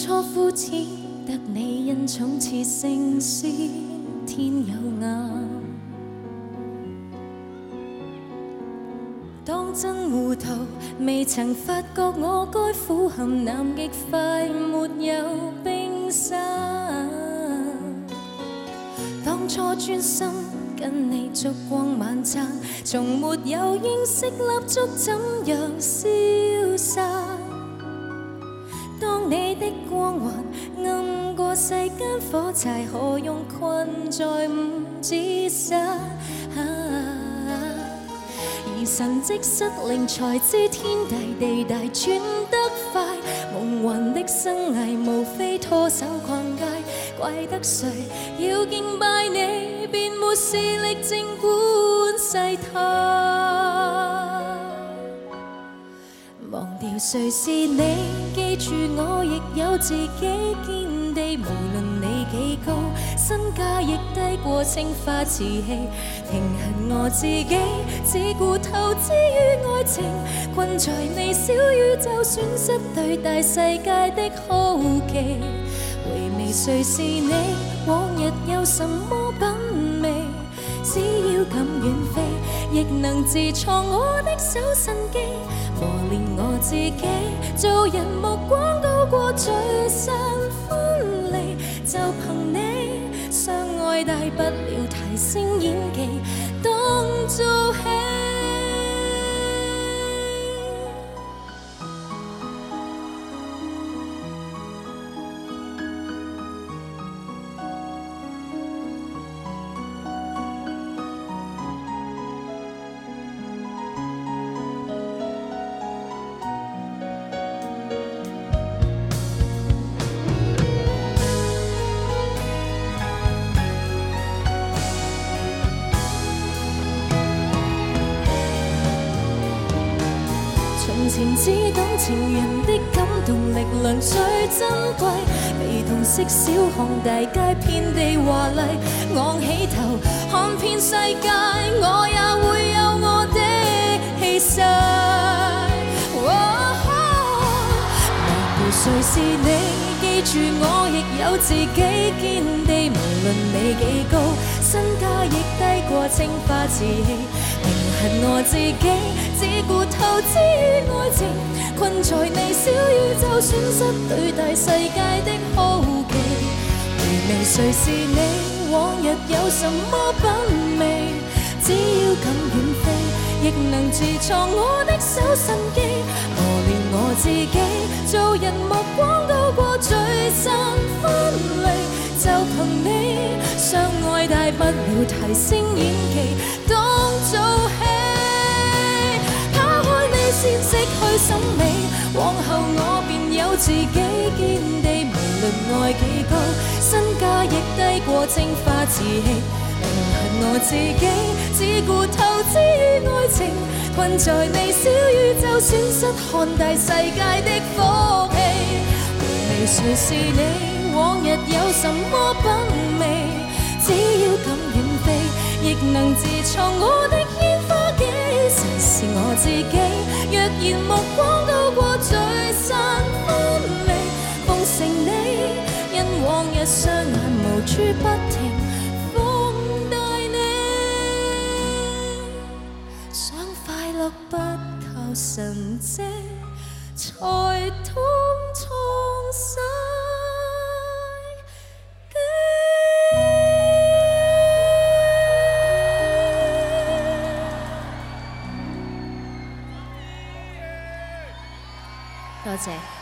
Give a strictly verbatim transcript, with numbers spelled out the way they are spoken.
初膚淺，得你恩寵似聖詩，天有眼。當真糊塗，未曾發覺我該苦含南極快沒有冰山。當初專心跟你燭光晚餐，從沒有認識蠟燭怎樣消散。當你的光環暗過世間火柴，何用困在五指山？啊而神蹟失靈，才知天大地大轉得快。夢幻的生涯，無非拖手逛街，怪得誰要敬拜你，便沒視力靜觀世態。忘掉誰是你，記住我亦有自己見地，無論你幾高，身價亦低過青花瓷器。平衡我自己，只顧投資於愛情，困在你小宇宙，損失對大世界的好奇。回味誰是你，往日有什麼品味？只要敢遠飛，亦能自創我的手神機，磨練我自己，做人目光高過聚散分離。就憑你，相愛大不了提升演技，當做戲。從前只懂情人的感動力量最珍貴，被痛惜小巷大街遍地華麗，昂起頭看遍世界，我也會有我的氣勢。忘掉誰是你，記住我亦有自己見地，無論你幾高，身價亦低過青花瓷器。平衡我自己，只顧投資於愛情，困在你小宇宙，損失對大世界的好奇。回味誰是你，往日有什麼品味？只要敢遠飛，亦能自創我的手神機，磨練我自己，做人目光高過聚散分離。就憑你，相愛大不了提升演技，當做戲。拋開你先識去審美，往後我便有自己見地，無論愛幾高，身價亦低過青花瓷器。平衡我自己，只顧投資於愛情，困在你小宇宙，損失看大世界的福氣。回味誰是你，往日有什麼品味？只要敢遠飛，亦能自創我的煙花機。誰是我自己？若然目光高過聚散分離，奉承你，因往日雙眼無處不停放大你。想快樂不靠神蹟，才通創世。多謝。